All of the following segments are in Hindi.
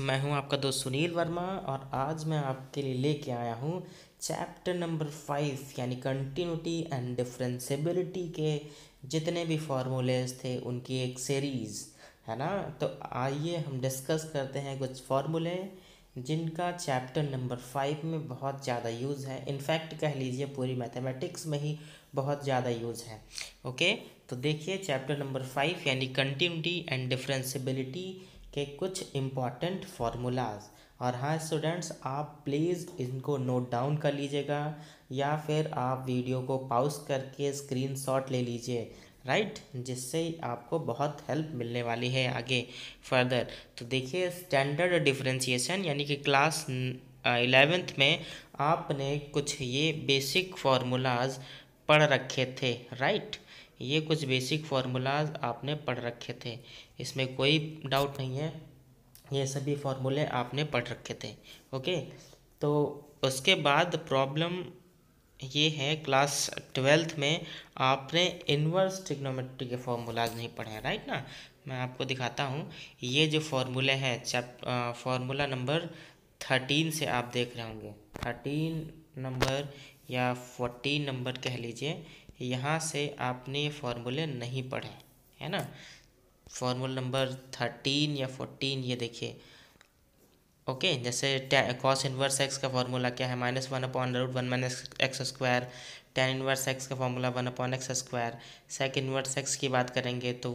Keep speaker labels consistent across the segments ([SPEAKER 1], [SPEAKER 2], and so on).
[SPEAKER 1] मैं हूं आपका दोस्त सुनील वर्मा और आज मैं आपके लिए लेके आया हूं चैप्टर नंबर 5 यानी कंटिन्यूटी एंड डिफरेंशियबिलिटी के जितने भी फार्मूलेज थे उनकी एक सीरीज़ है ना। तो आइए हम डिस्कस करते हैं कुछ फार्मूले जिनका चैप्टर नंबर 5 में बहुत ज़्यादा यूज़ है। इनफैक्ट कह लीजिए पूरी मैथमेटिक्स में ही बहुत ज़्यादा यूज़ है। ओके, तो देखिए चैप्टर नंबर 5 यानी कंटिन्यूटी एंड डिफरेंशियबिलिटी के कुछ इम्पॉर्टेंट फार्मूलाज। और हाँ स्टूडेंट्स, आप प्लीज़ इनको नोट डाउन कर लीजिएगा या फिर आप वीडियो को पॉज करके स्क्रीनशॉट ले लीजिए, राइट, जिससे आपको बहुत हेल्प मिलने वाली है आगे फर्दर। तो देखिए स्टैंडर्ड डिफरेंशिएशन यानी कि क्लास 11th में आपने कुछ ये बेसिक फार्मूलाज पढ़ रखे थे, राइट। ये कुछ बेसिक फार्मूलाज आपने पढ़ रखे थे, इसमें कोई डाउट नहीं है, ये सभी फार्मूले आपने पढ़ रखे थे। ओके, तो उसके बाद प्रॉब्लम ये है क्लास 12th में आपने इन्वर्स ट्रिग्नोमेट्री के फार्मूलाज नहीं पढ़े हैं, राइट ना। मैं आपको दिखाता हूँ ये जो फार्मूले हैं फार्मूला नंबर 13 से आप देख रहे होंगे, 13 नंबर या 14 नंबर कह लीजिए, यहाँ से आपने ये फार्मूले नहीं पढ़े, है ना। फार्मूला नंबर 13 या 14 ये देखिए। ओके, जैसे कॉस इनवर्स एक्स का फार्मूला क्या है, -1/√1 - x square. tan inverse x का formula 1/x square. Sec inverse x की बात करेंगे तो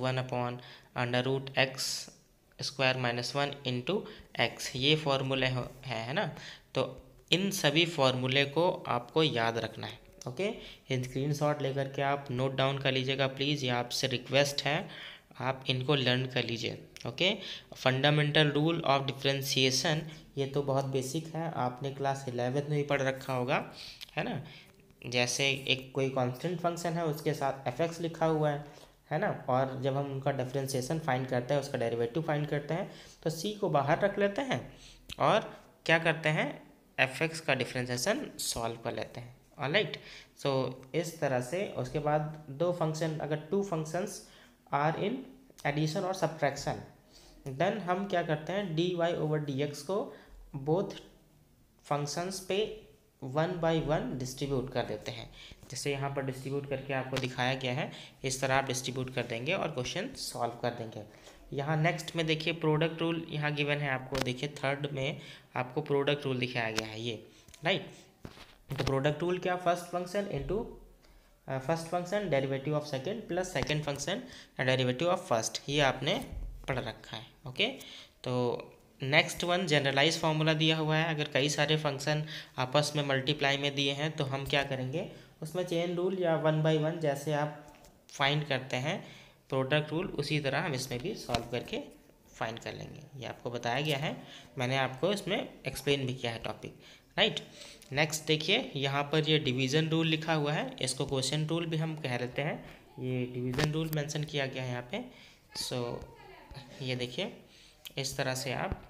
[SPEAKER 1] 1/√x स्क्वायर -1 इंटू एक्स, ये फार्मूले है ना। तो इन सभी फार्मूले को आपको याद रखना है। ओके, स्क्रीन शॉट लेकर के आप नोट डाउन कर लीजिएगा प्लीज़, ये आपसे रिक्वेस्ट है, आप इनको लर्न कर लीजिए। Okay, fundamental rule of differentiation, ये तो बहुत बेसिक है, आपने क्लास 11th में भी पढ़ रखा होगा, है ना। जैसे एक कोई कांस्टेंट फंक्शन है उसके साथ fx लिखा हुआ है ना, और जब हम उनका डिफरेंशिएशन फाइंड करते हैं, उसका डेरिवेटिव फाइंड करते हैं, तो c को बाहर रख लेते हैं और क्या करते हैं, fx का डिफरेंशिएशन सॉल्व कर लेते हैं। ऑलराइट, सो इस तरह से उसके बाद दो फंक्शन, अगर two functions are in addition और सब्ट्रैक्शन, देन हम क्या करते हैं dy/dx को बोथ फंक्शंस पे 1/1 डिस्ट्रीब्यूट कर देते हैं। जैसे यहाँ पर डिस्ट्रीब्यूट करके आपको दिखाया गया है, इस तरह आप डिस्ट्रीब्यूट कर देंगे और क्वेश्चन सॉल्व कर देंगे। यहाँ नेक्स्ट में देखिए प्रोडक्ट रूल यहाँ गिवन है आपको, देखिए थर्ड में आपको प्रोडक्ट रूल दिखाया गया है ये, राइट। तो प्रोडक्ट रूल क्या, first function into first function derivative of second plus second function derivative of first, ये आपने पढ़ रखा है। ओके, तो नेक्स्ट वन जनरलाइज फार्मूला दिया हुआ है, अगर कई सारे फंक्शन आपस में मल्टीप्लाई में दिए हैं तो हम क्या करेंगे, उसमें चेन रूल या 1/1 जैसे आप फाइंड करते हैं प्रोडक्ट रूल, उसी तरह हम इसमें भी सॉल्व करके फाइंड कर लेंगे। ये आपको बताया गया है, मैंने आपको इसमें एक्सप्लेन भी किया है टॉपिक, राइट। नेक्स्ट देखिए यहाँ पर ये डिवीज़न रूल लिखा हुआ है, इसको क्वेश्चन रूल भी हम कह देते हैं, ये डिवीज़न रूल मेंशन किया गया है यहाँ पे। सो ये देखिए इस तरह से आप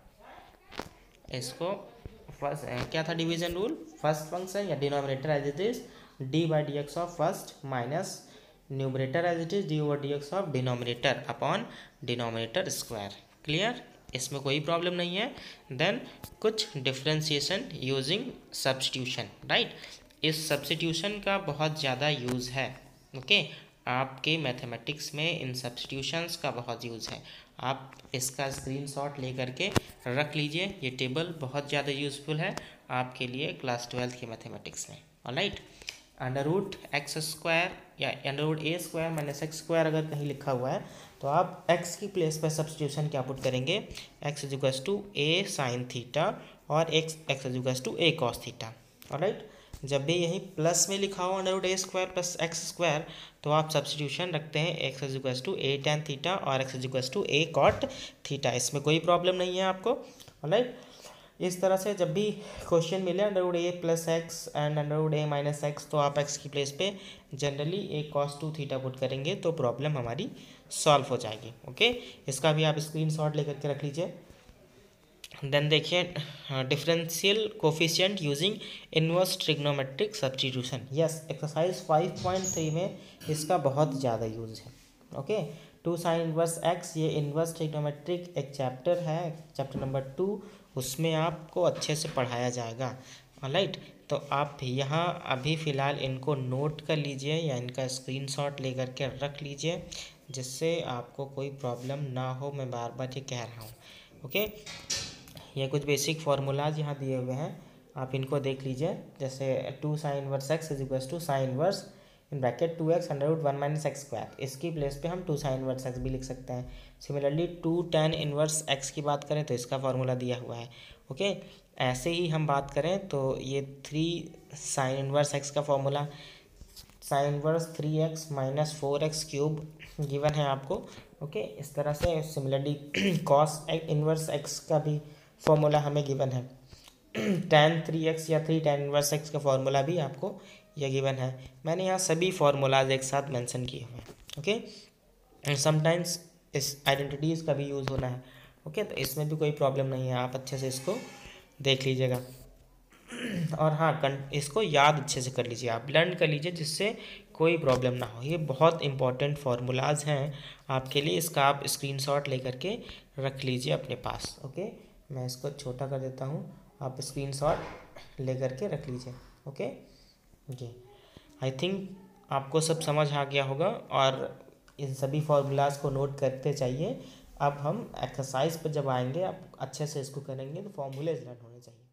[SPEAKER 1] इसको फर्स्ट क्या था डिवीज़न रूल, फर्स्ट फंक्शन या denominator as it is d/dx of first minus numerator as it is d/dx of denominator upon denominator square. Clear, इसमें कोई प्रॉब्लम नहीं है। देन कुछ डिफरेंशिएशन यूजिंग सब्स्टिट्यूशन, राइट। इस सब्स्टिट्यूशन का बहुत ज़्यादा यूज़ है। ओके, आपके मैथमेटिक्स में इन सब्स्टिट्यूशंस का बहुत यूज़ है, आप इसका स्क्रीनशॉट ले करके रख लीजिए, ये टेबल बहुत ज़्यादा यूज़फुल है आपके लिए क्लास 12th के मैथमेटिक्स में। ऑलराइट, √x स्क्वायर या √a² - x स्क्वायर अगर कहीं लिखा हुआ है तो आप x की प्लेस पर सब्स्टिट्यूशन क्या पुट करेंगे, x = a sin थीटा और x = a cos theta. Alright, जब भी यहीं प्लस में लिखा हो √a² + x स्क्वायर तो आप सब्स्टिट्यूशन रखते हैं x = a tan थीटा और x = a cot थीटा, इसमें कोई प्रॉब्लम नहीं है आपको। ऑलराइट, इस तरह से जब भी क्वेश्चन मिले √a + x and √a - x तो आप x की प्लेस पे generally a cos 2 theta put करेंगे तो प्रॉब्लम हमारी सॉल्व हो जाएगी। ओके, इसका भी आप स्क्रीनशॉट लेकर के रख लीजिए। देन देखिए differential coefficient using inverse trigonometric substitution, yes exercise 5.3 में इसका बहुत ज़्यादा यूज़ है। Okay, two sine inverse x, ये इनवर्स ट्रिग्नोमेट्रिक एक चैप्टर है, चैप्टर नंबर 2, उसमें आपको अच्छे से पढ़ाया जाएगा। ऑलराइट, तो आप यहाँ अभी फ़िलहाल इनको नोट कर लीजिए या इनका स्क्रीनशॉट लेकर के रख लीजिए, जिससे आपको कोई प्रॉब्लम ना हो। मैं बार बार ये कह रहा हूँ। ओके, ये कुछ बेसिक फार्मूलाज यहाँ दिए हुए हैं, आप इनको देख लीजिए। जैसे two sine inverse x is equals to sine inverse in bracket 2x under root 1 minus x square, इसकी प्लेस पे हम टू साइन इनवर्स एक्स भी लिख सकते हैं। Similarly two tan inverse x की बात करें तो इसका फार्मूला दिया हुआ है। ओके, ऐसे ही हम बात करें तो ये 3 साइन इनवर्स एक्स का formula, sine inverse 3x minus 4x cube given है आपको। ओके, इस तरह से सिमिलरली कॉस इनवर्स एक्स का भी फॉर्मूला हमें गिवन है। tan 3x या 3 tan इनवर्स एक्स का फॉर्मूला भी आपको यह गिवन है। मैंने यहाँ सभी फार्मूलाज एक साथ मेंशन किए हुए हैं। ओके, एंड समटाइम्स इस आइडेंटिटीज़ का भी यूज़ होना है। ओके, तो इसमें भी कोई प्रॉब्लम नहीं है, आप अच्छे से इसको देख लीजिएगा। और हाँ, इसको याद अच्छे से कर लीजिए, आप लर्न कर लीजिए, जिससे कोई प्रॉब्लम ना हो। ये बहुत इंपॉर्टेंट फार्मूलाज हैं आपके लिए, इसका आप स्क्रीनशॉट लेकर के रख लीजिए अपने पास। ओके, मैं इसको छोटा कर देता हूँ, आप स्क्रीनशॉट लेकर के रख लीजिए। ओके जी, आई थिंक आपको सब समझ आ गया होगा, और इन सभी फार्मूलाज को नोट करते चाहिए। अब हम एक्सरसाइज पर जब आएंगे, आप अच्छे से इसको करेंगे तो फार्मूलेज लर्न होने चाहिए।